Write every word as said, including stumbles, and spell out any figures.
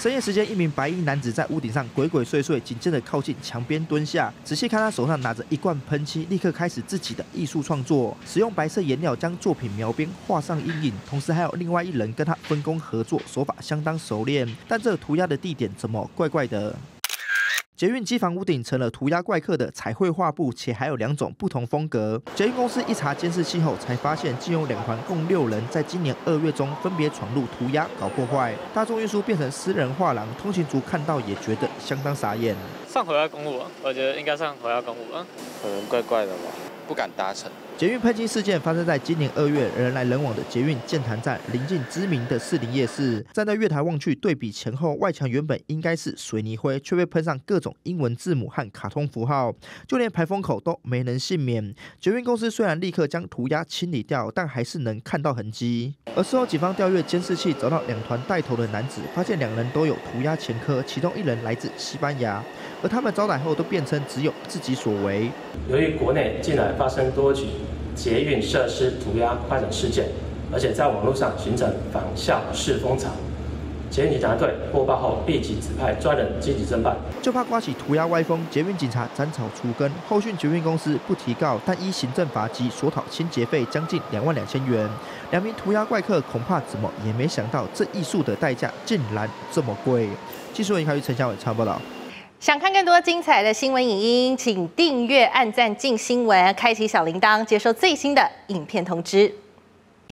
深夜时间，一名白衣男子在屋顶上鬼鬼祟祟，紧接着靠近墙边蹲下，仔细看他手上拿着一罐喷漆，立刻开始自己的艺术创作，使用白色颜料将作品描边，画上阴影，同时还有另外一人跟他分工合作，手法相当熟练。但这涂鸦的地点怎么怪怪的？ 捷运机房屋顶成了涂鸦怪客的彩绘画布，且还有两种不同风格。捷运公司一查监视器后，才发现竟有两团共六人，在今年二月中分别闯入涂鸦搞破坏，大众运输变成私人画廊，通勤族看到也觉得相当傻眼。 上火药公路啊，我觉得应该上火药公路啊， 可能怪怪的吧，不敢搭乘。 捷运喷漆事件发生在今年二月，人来人往的捷运剑潭站临近知名的士林夜市。站在月台望去，对比前后，外墙原本应该是水泥灰，却被喷上各种英文字母和卡通符号，就连排风口都没能幸免。捷运公司虽然立刻将涂鸦清理掉，但还是能看到痕迹。而事后警方调阅监视器，找到两团带头的男子，发现两人都有涂鸦前科，其中一人来自西班牙，而他们招待后都辩称只有自己所为。 由于国内近来发生多起 捷运设施涂鸦快闪事件，而且在网络上形成仿效式风潮。捷运警察队获报后，立即指派专人积极侦办。 就怕刮起涂鸦歪风，捷运警察斩草除根。后续捷运公司不提告，但依行政法及索讨清洁费将近两万两千元。两名涂鸦怪客恐怕怎么也没想到，这艺术的代价竟然这么贵。技术人员开于陈小伟参报道。 想看更多精彩的新闻影音，请订阅、按赞、进新闻，开启小铃铛，接收最新的影片通知。